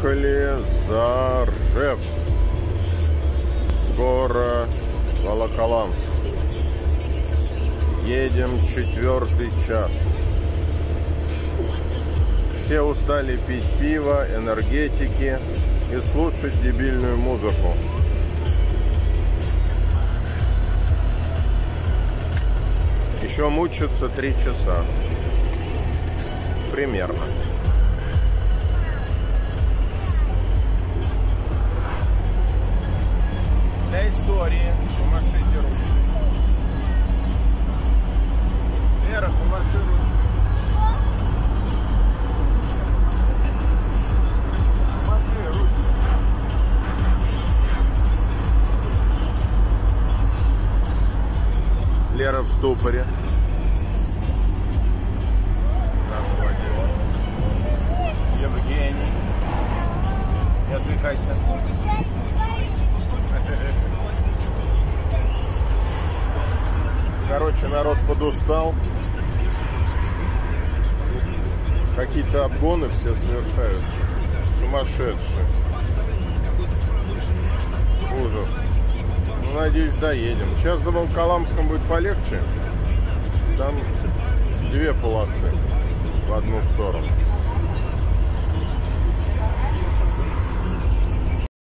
Приехали за Ржев. Скоро Волоколамск. Едем 4-й час. Все устали пить пиво, энергетики и слушать дебильную музыку. Еще мучиться 3 часа. Примерно. Для истории помашите ручкой. Вера, помаши ручкой. Помаши ручкой. Лера в ступоре. Евгений. Не отвлекайся. Короче, народ подустал. Какие-то обгоны все совершают. Сумасшедшие. Ужас. Ну, надеюсь, доедем. Сейчас за Волоколамском будет полегче. Там 2 полосы в одну сторону.